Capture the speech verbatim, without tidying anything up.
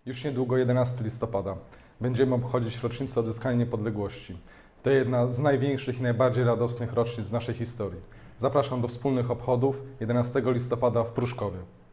Już niedługo jedenastego listopada. Będziemy obchodzić rocznicę odzyskania niepodległości. To jedna z największych i najbardziej radosnych rocznic w naszej historii. Zapraszam do wspólnych obchodów jedenastego listopada w Pruszkowie.